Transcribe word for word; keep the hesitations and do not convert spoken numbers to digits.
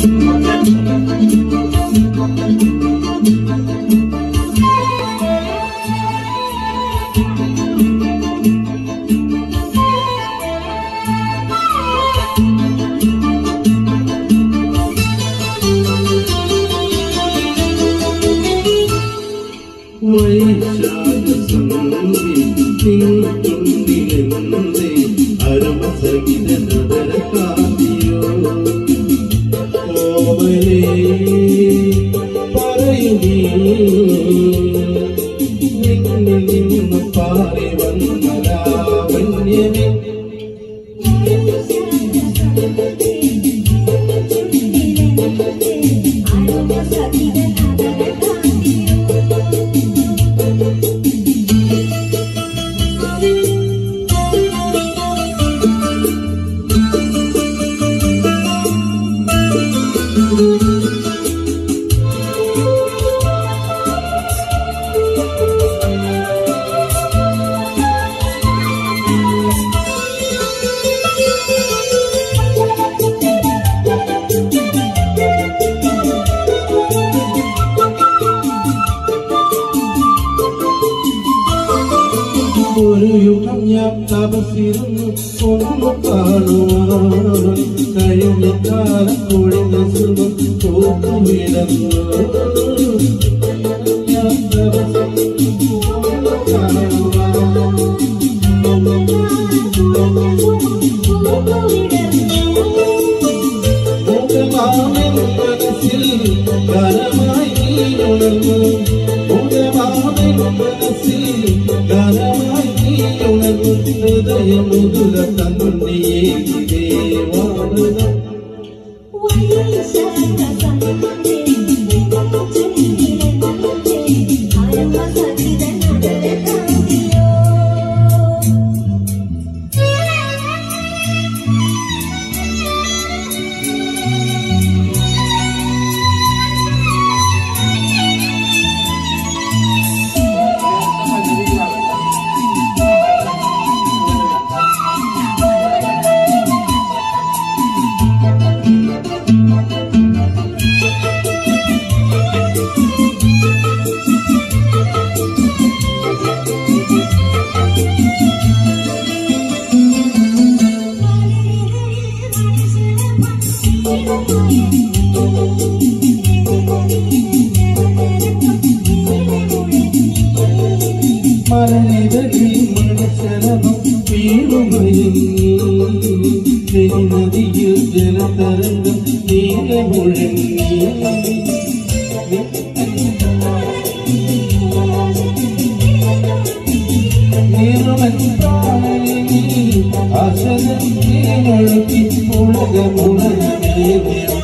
ഒരു യുഗം ഞാൻ തപസ്സിരുന്നു ഒന്നു കാണുവാൻ കഴിഞ്ഞ കാലം കൊഴിഞ്ഞ സുഖം തോക്കുവിടുന്നു ഞാൻ തപസ്സിരുന്നു ഒന്നു കാണുവാൻ മുഖമാവിൻ മനസ്സിൽ ഘനമായി നീ ഉണർന്നു മുഖമാവിൻ മനസ്സിൽ ഘനമായി നീ ഉണർന്നു ഹൃദയമുതുല തന്നിയേ ദേവാമൃതം മലനിരയിൽ മണിശലഭം വീണുമയങ്ങി നദിയിൽ ജലതരംഗം നീല മുഴങ്ങി നീറുമെന്തായി ആശയം നീ ഒഴുക്കി ഉലകമുണർന്നേ